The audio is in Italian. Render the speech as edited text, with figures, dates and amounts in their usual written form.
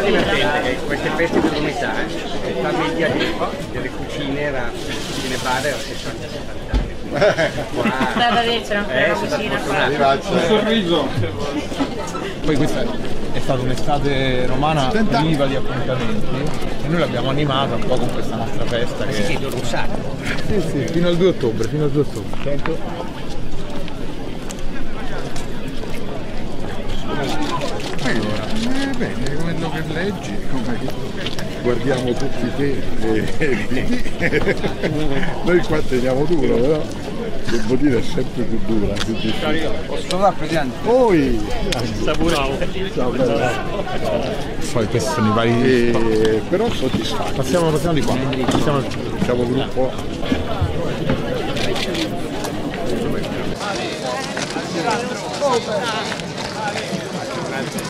divertente che queste feste dell'unità, la media delle cucine bar era 60-70 anni. Stata dentro, una cucina qua. Un sorriso. Poi questa è stata un'estate romana viva di appuntamenti e noi l'abbiamo animata un po' con questa nostra festa che... Sì, un sacco. Sì, fino al 2 ottobre, fino al 2 ottobre. Sento? Allora, bene, quello che leggi, guardiamo tutti te e noi qua teniamo duro, però devo dire è sempre più dura, più difficile. Posso trovare, Presidente? Poi! Saburavo. Poi questi sono i vari... però soddisfatto. Passiamo di qua. Siamo gruppo. Oh,